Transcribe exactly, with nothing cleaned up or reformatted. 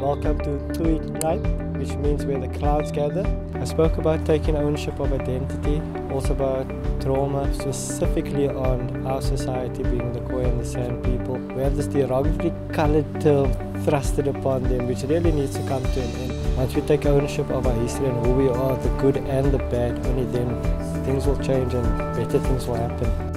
Welcome to Tui Night, which means where the clouds gather. I spoke about taking ownership of identity, also about trauma, specifically on our society being the Khoi and the San people. We have this derogatory coloured term thrusted upon them, which really needs to come to an end. Once we take ownership of our history and who we are, the good and the bad, only then things will change and better things will happen.